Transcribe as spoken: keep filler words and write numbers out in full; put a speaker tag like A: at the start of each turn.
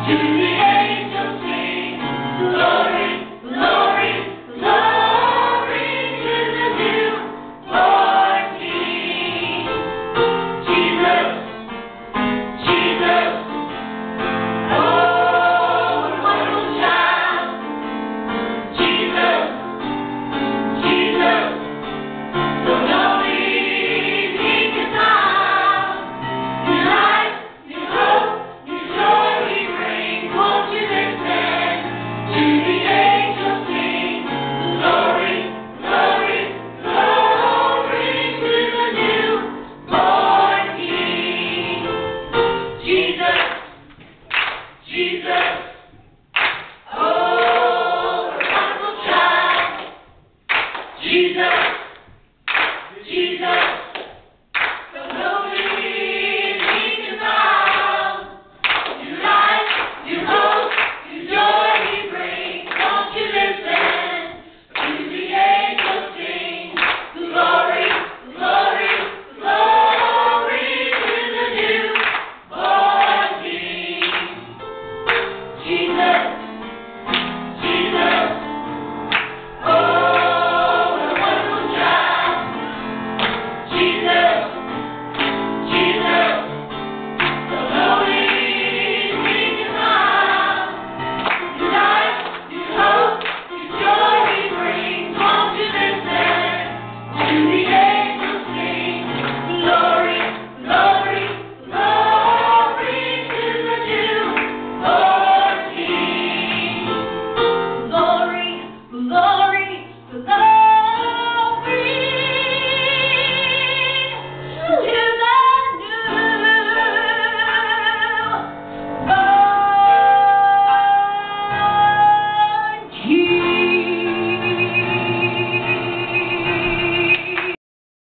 A: To the angels sing, glory, glory, glory to the newborn King. Jesus, Jesus, oh, wonderful child. Jesus, Jesus, so lonely, meek and mild. New life, new hope, new joy we bring. Won't you listen to the angels sing? Glory, glory, glory to the newborn King. Jesus, Jesus, oh, what a wonderful child. Jesus, Jesus, so lonely, meek and mild. New life, new hope, new joy we bring. Won't you listen to the angels sing? Glory, glory, glory to the newborn King. Jesus.